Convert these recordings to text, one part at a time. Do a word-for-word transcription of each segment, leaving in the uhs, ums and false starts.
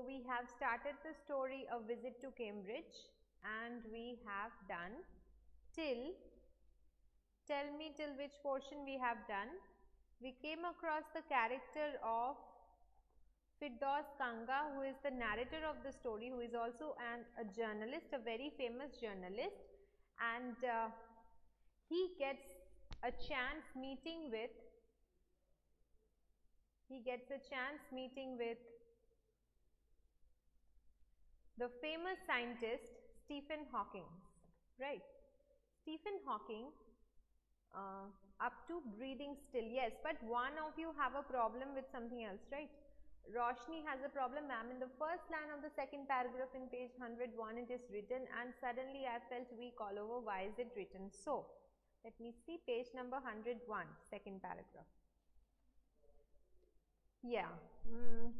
So we have started the story A Visit to Cambridge and we have done till, tell me till which portion we have done. We came across the character of Firdaus Kanga, who is the narrator of the story, who is also an, a journalist, a very famous journalist, and uh, he gets a chance meeting with, he gets a chance meeting with the famous scientist Stephen Hawking, right? Stephen Hawking, uh, up to breathing still, yes, but one of you have a problem with something else, right? Roshni has a problem, ma'am. In the first line of the second paragraph in page one hundred one, it is written, and suddenly I felt weak all over. Why is it written so? Let me see page number one hundred one, second paragraph. Yeah. Mm.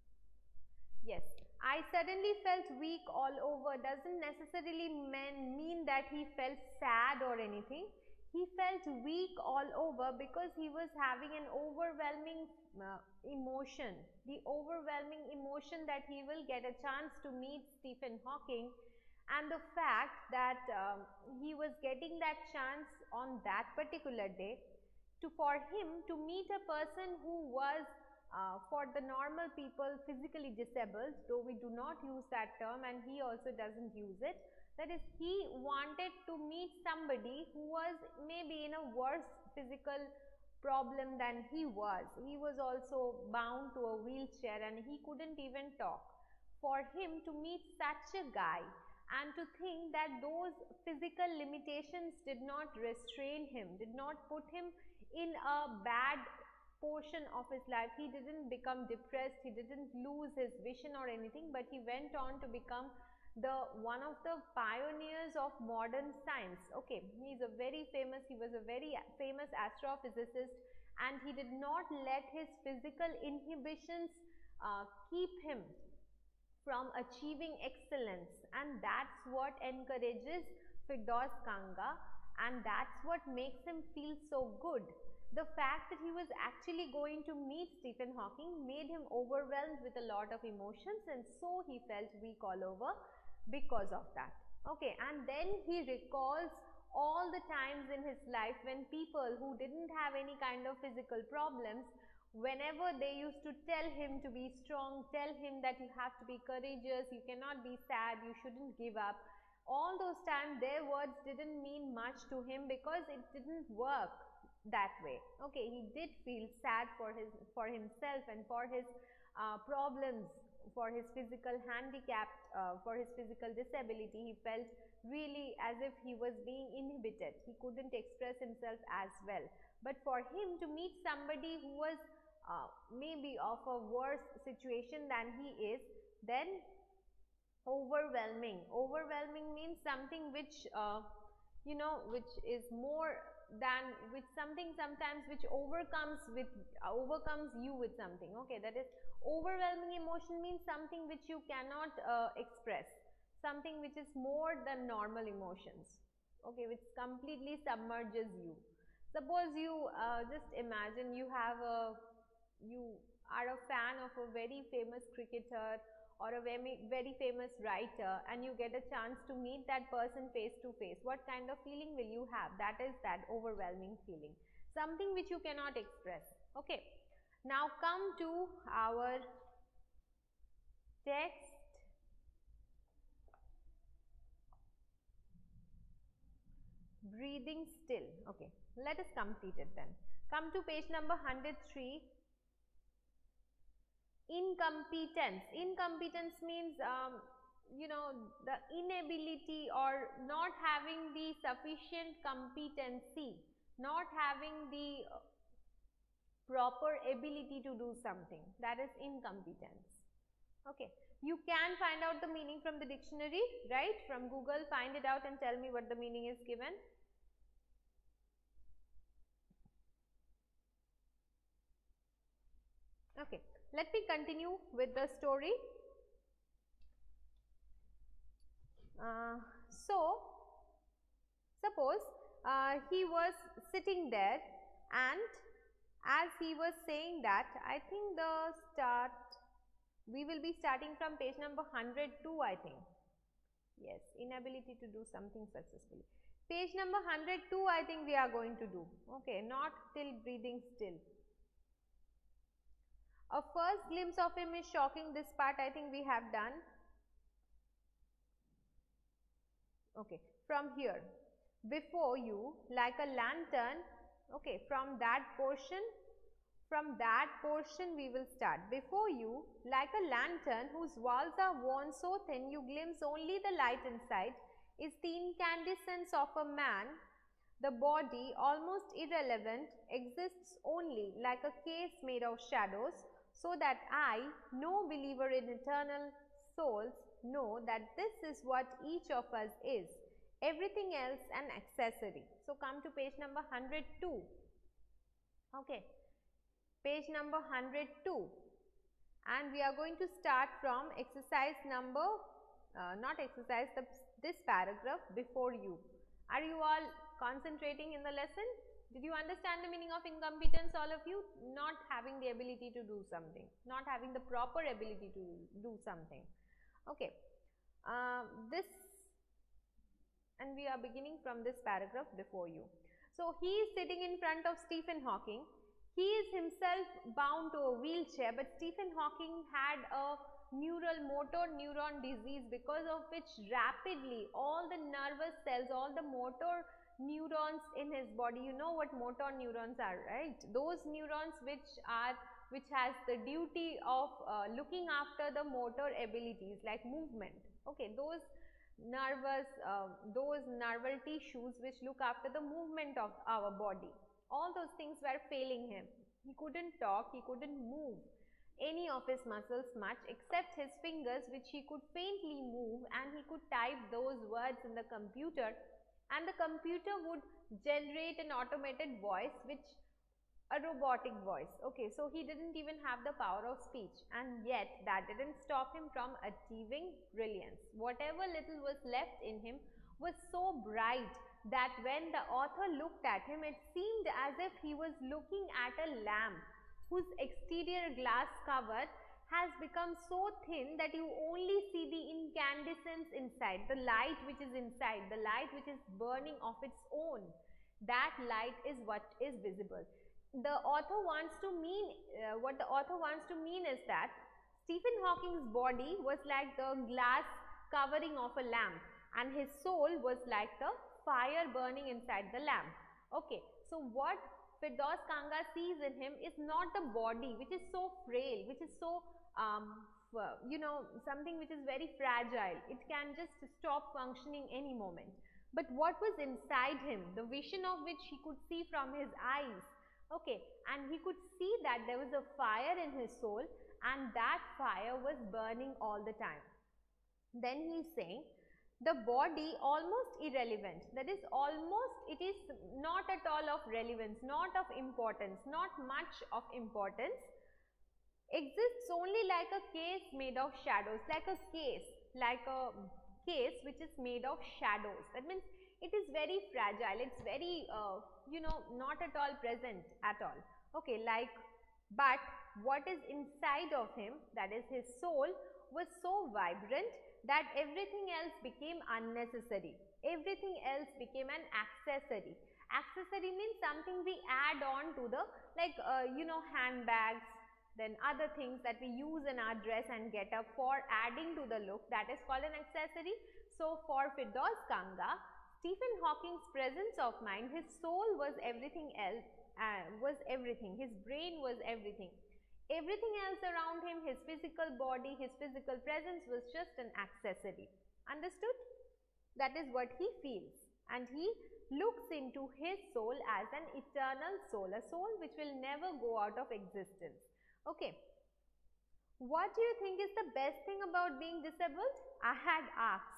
Yes. I suddenly felt weak all over doesn't necessarily mean, mean that he felt sad or anything. He felt weak all over because he was having an overwhelming uh, emotion. The overwhelming emotion that he will get a chance to meet Stephen Hawking, and the fact that um, he was getting that chance on that particular day to for him to meet a person who was uh, for the normal people physically disabled, though we do not use that term and he also doesn't use it. That is, he wanted to meet somebody who was maybe in a worse physical problem than he was. He was also bound to a wheelchair and he couldn't even talk. For him to meet such a guy and to think that those physical limitations did not restrain him, did not put him in a bad portion of his life. He didn't become depressed, he didn't lose his vision or anything, but he went on to become the one of the pioneers of modern science. Okay, he is a very famous, he was a very famous astrophysicist, and he did not let his physical inhibitions uh, keep him from achieving excellence, and that's what encourages Firdaus Kanga, and that's what makes him feel so good. The fact that he was actually going to meet Stephen Hawking made him overwhelmed with a lot of emotions, and so he felt weak all over because of that. Okay, and then he recalls all the times in his life when people who didn't have any kind of physical problems, whenever they used to tell him to be strong, tell him that you have to be courageous, you cannot be sad, you shouldn't give up, all those times their words didn't mean much to him because it didn't work that way. Okay, he did feel sad for his for himself and for his uh, problems, for his physical handicap, uh, for his physical disability. He felt really as if he was being inhibited, he couldn't express himself as well. But for him to meet somebody who was uh, maybe of a worse situation than he is, then overwhelming. Overwhelming means something which uh, you know, which is more than, which something sometimes which overcomes with uh, overcomes you with something. Okay, that is, overwhelming emotion means something which you cannot uh, express, something which is more than normal emotions. Okay, which completely submerges you. Suppose you uh, just imagine you have a, you are a fan of a very famous cricketer or a very, very famous writer, and you get a chance to meet that person face to face. What kind of feeling will you have? That is that overwhelming feeling, something which you cannot express. Okay, now come to our text. Breathing still. Okay, let us complete it then. Come to page number one hundred three. Incompetence. Incompetence means um, you know, the inability or not having the sufficient competency, not having the uh, proper ability to do something. That is incompetence. Okay, you can find out the meaning from the dictionary, right? From Google, find it out and tell me what the meaning is given. Okay, let me continue with the story. Uh, so, suppose uh, he was sitting there, and as he was saying that, I think the start, We will be starting from page number one hundred two, I think. Yes, inability to do something successfully. Page number one hundred two, I think we are going to do. Okay, not till breathing still. A first glimpse of him is shocking. This part I think we have done. Okay, from here. Before you, like a lantern, okay, from that portion, from that portion we will start. Before you, like a lantern whose walls are worn so thin you glimpse only the light inside, is the incandescence of a man. The body, almost irrelevant, exists only like a case made of shadows, so that I, no believer in eternal souls, know that this is what each of us is. Everything else an accessory. So, come to page number one hundred two. Okay. Page number one hundred two, and we are going to start from exercise number, uh, not exercise, the, this paragraph before you. Are you all concentrating in the lesson? Did you understand the meaning of incompetence, all of you? Not having the ability to do something, not having the proper ability to do something. Okay. Uh, this, and we are beginning from this paragraph before you. So, he is sitting in front of Stephen Hawking. He is himself bound to a wheelchair, but Stephen Hawking had a neural motor neuron disease, because of which rapidly all the nervous cells, all the motor neurons in his body, you know what motor neurons are, right? Those neurons which are which has the duty of uh, looking after the motor abilities like movement. Okay, those nervous, uh, those nerval tissues which look after the movement of our body. All those things were failing him. He couldn't talk, he couldn't move any of his muscles much except his fingers, which he could faintly move, and he could type those words in the computer, and the computer would generate an automated voice, which a robotic voice. Okay, so he didn't even have the power of speech, and yet that didn't stop him from achieving brilliance. Whatever little was left in him was so bright that when the author looked at him, it seemed as if he was looking at a lamp whose exterior glass cover has become so thin that you only see the incandescence inside, the light which is inside, the light which is burning of its own. That light is what is visible. The author wants to mean, uh, what the author wants to mean is that Stephen Hawking's body was like the glass covering of a lamp, and his soul was like the fire burning inside the lamp. Okay, so what Firdaus Kanga sees in him is not the body which is so frail, which is so um, you know, something which is very fragile. It can just stop functioning any moment. But what was inside him, the vision of which he could see from his eyes, okay, and he could see that there was a fire in his soul, and that fire was burning all the time. Then he is saying, the body almost irrelevant, that is almost, it is not at all of relevance, not of importance, not much of importance, exists only like a case made of shadows, like a case, like a case which is made of shadows. That means it is very fragile, it's very, uh, you know, not at all present at all. Okay, like, but what is inside of him, that is his soul, was so vibrant that everything else became unnecessary. Everything else became an accessory. Accessory means something we add on to the, like, uh, you know, handbags, then other things that we use in our dress and get up for adding to the look, that is called an accessory. So, for Firdaus Kanga, Stephen Hawking's presence of mind, his soul was everything else, uh, was everything, his brain was everything. Everything else around him, his physical body, his physical presence was just an accessory. Understood? That is what he feels, and he looks into his soul as an eternal soul, a soul which will never go out of existence. Okay. What do you think is the best thing about being disabled? I had asked.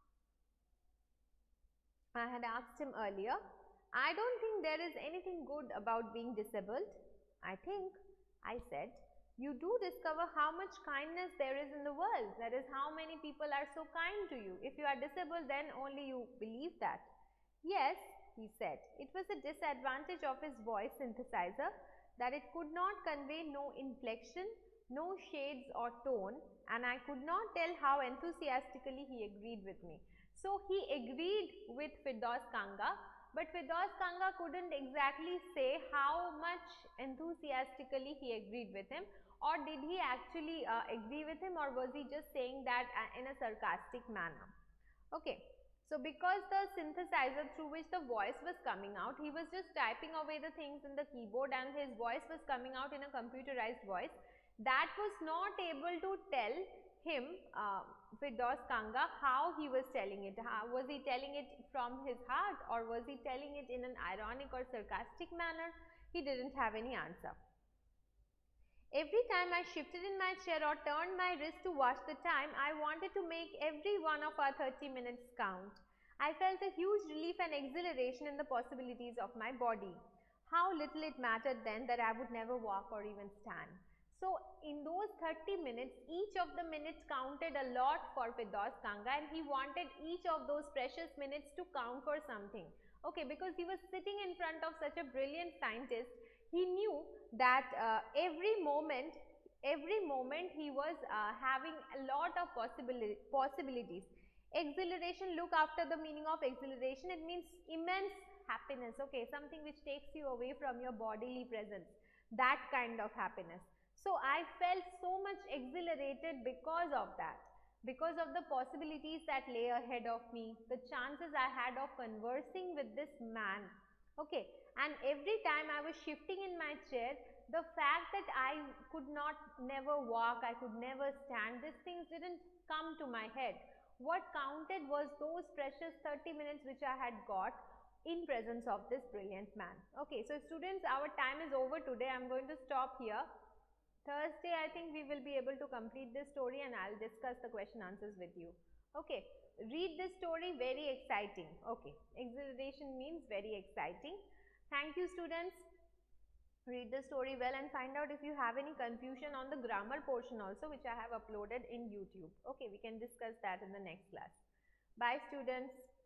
I had asked him earlier. I don't think there is anything good about being disabled. I think, I said, you do discover how much kindness there is in the world. That is, how many people are so kind to you. If you are disabled, then only you believe that. Yes, he said. It was a disadvantage of his voice synthesizer that it could not convey no inflection, no shades or tone, and I could not tell how enthusiastically he agreed with me. So he agreed with Firdaus Kanga, but Firdaus Kanga couldn't exactly say how much enthusiastically he agreed with him, or did he actually uh, agree with him, or was he just saying that uh, in a sarcastic manner. Okay. So because the synthesizer through which the voice was coming out, he was just typing away the things in the keyboard and his voice was coming out in a computerized voice, that was not able to tell him, uh, Firdaus Kanga, how he was telling it. How, was he telling it from his heart, or was he telling it in an ironic or sarcastic manner? He didn't have any answer. Every time I shifted in my chair or turned my wrist to watch the time, I wanted to make every one of our thirty minutes count. I felt a huge relief and exhilaration in the possibilities of my body. How little it mattered then that I would never walk or even stand. So, in those thirty minutes, each of the minutes counted a lot for Firdaus Kanga, and he wanted each of those precious minutes to count for something. Okay, because he was sitting in front of such a brilliant scientist, he knew that uh, every moment, every moment he was uh, having a lot of possibili possibilities. Exhilaration, look after the meaning of exhilaration, it means immense happiness, okay, something which takes you away from your bodily presence, that kind of happiness. So I felt so much exhilarated because of that, because of the possibilities that lay ahead of me, the chances I had of conversing with this man. Okay, and every time I was shifting in my chair, the fact that I could not never walk, I could never stand, these things didn't come to my head. What counted was those precious thirty minutes which I had got in presence of this brilliant man. Okay, so students, our time is over today. I'm going to stop here. Thursday, I think we will be able to complete this story and I'll discuss the question answers with you. Okay, read this story, very exciting. Okay, exhilaration means very exciting. Thank you, students. Read the story well and find out if you have any confusion on the grammar portion also, which I have uploaded in YouTube. Okay, we can discuss that in the next class. Bye, students.